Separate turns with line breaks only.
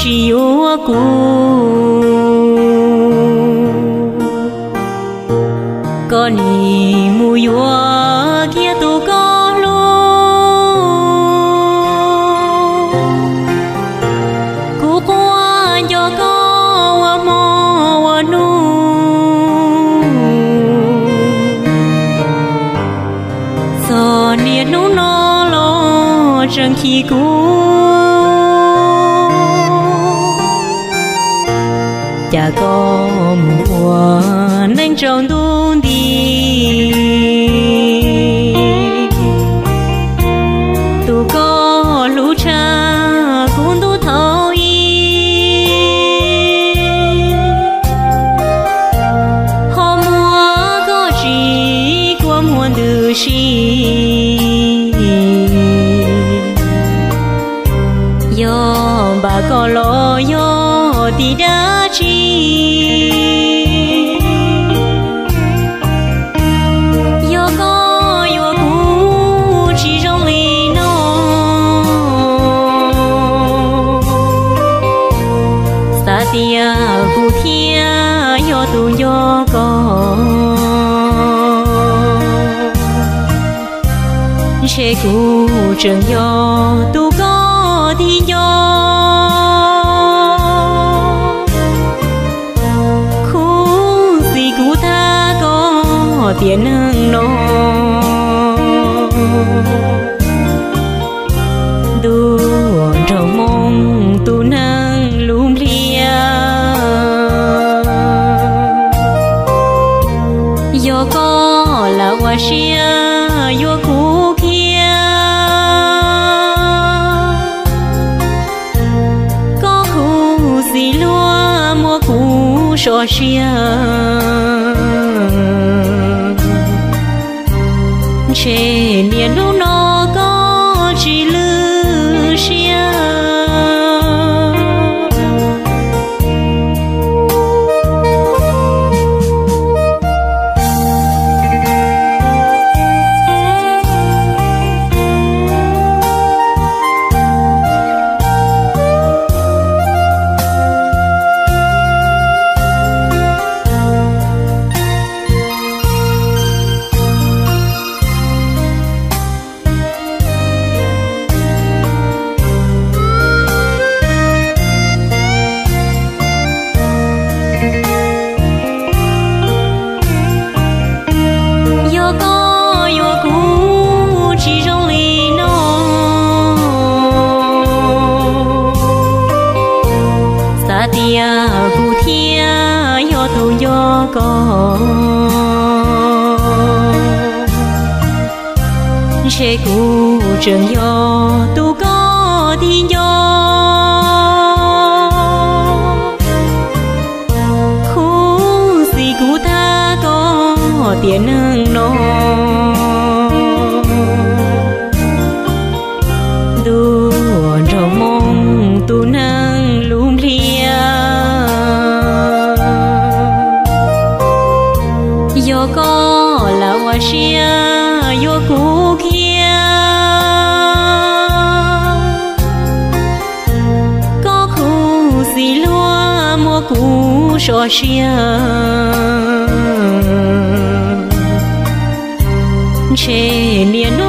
chỉ ua cu có ni mùi ua kia tu có lu cu qua cho có ua mò ua nu so nia nu no lo chẳng khi cu cha có mùa nắng trong tuôn đi tu có lũ cha cũng tu thâu y họ mùa có chỉ qua mùa từ si yo bà có lo yo đi đã chi yo có yo cũ chỉ trong ly nó sa tia cụ thia yo tu yo có che cụ trường yo tu có đi yo tiền nương nó tu trong mong tu nang lùm lia yo có là hoa xia yo cũ kia có khu gì lúa mua cũ so xia trên niên lúc nó có chỉ lư xia tia cụ thia yo tu yo có che cụ trường yo tu có đi yo khu gì cụ ta có tiền nương nó tu trong mong tu nang lùm lia yo có là hoa xia yo cũ kia có khu gì lúa mua cũ so xia trên niên